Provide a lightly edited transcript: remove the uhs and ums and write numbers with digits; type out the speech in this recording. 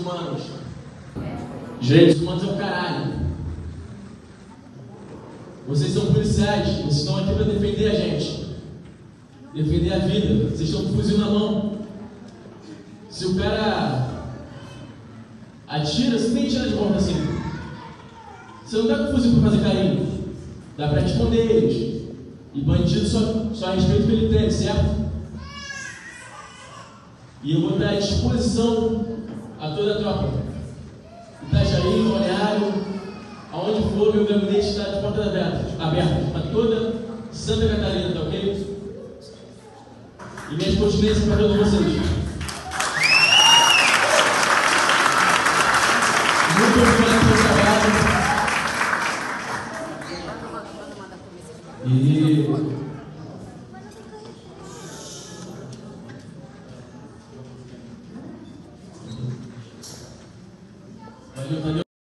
humanos. Direitos humanos é o caralho. Vocês são policiais, vocês estão aqui para defender a gente, defender a vida. Vocês estão com o fuzil na mão. Se o cara atira, você nem tira de volta assim. Você não tá com o fuzil para fazer carinho. Dá para responder eles. E bandido só respeita o que ele tem, certo? E eu vou estar à disposição a toda a tropa. Itajaí, Balneário, aonde for, meu gabinete está de portas abertas para toda Santa Catarina, tá ok? E minhas continências para todos vocês. Muito obrigado pelo trabalho. Valeu.